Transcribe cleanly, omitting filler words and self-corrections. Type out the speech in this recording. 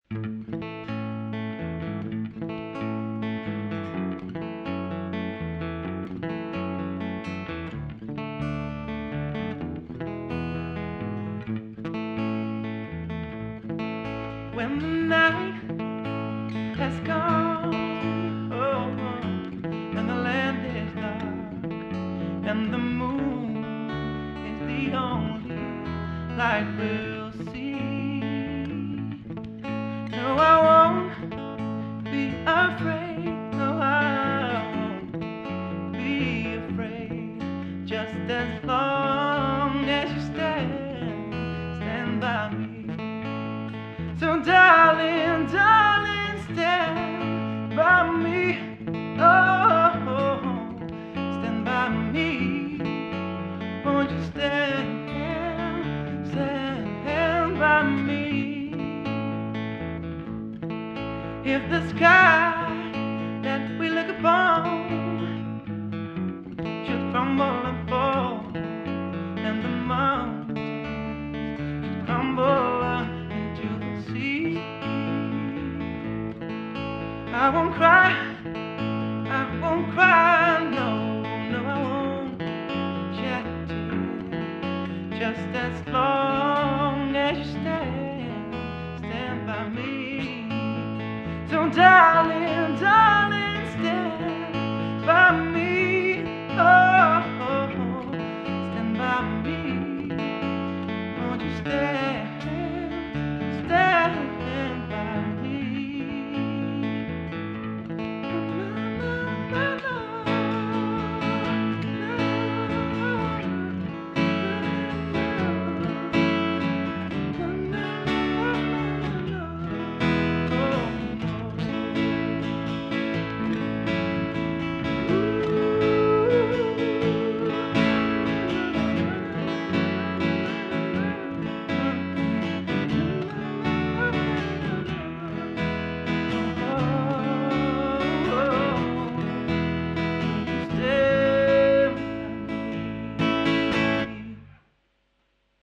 When the night has gone, oh, and the land is dark, and the moon is the only light we'll see. No, I won't be afraid. No, I won't be afraid. Just as long as you stand by me. So darling, darling, stand by me. Oh, stand by me. Won't you stand by me? If the sky that we look upon should crumble and fall, and the mountains should crumble into the sea, I won't cry, no, no, I won't shed a tear. Just as long as you stand by me. So darling,